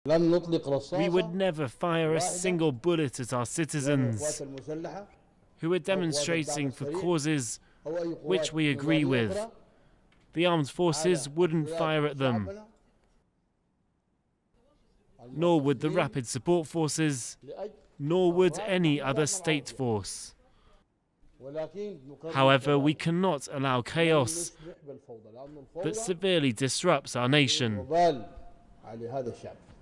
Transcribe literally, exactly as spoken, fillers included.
We would never fire a single bullet at our citizens who are demonstrating for causes which we agree with. The armed forces wouldn't fire at them, nor would the Rapid Support Forces, nor would any other state force. However, we cannot allow chaos that severely disrupts our nation.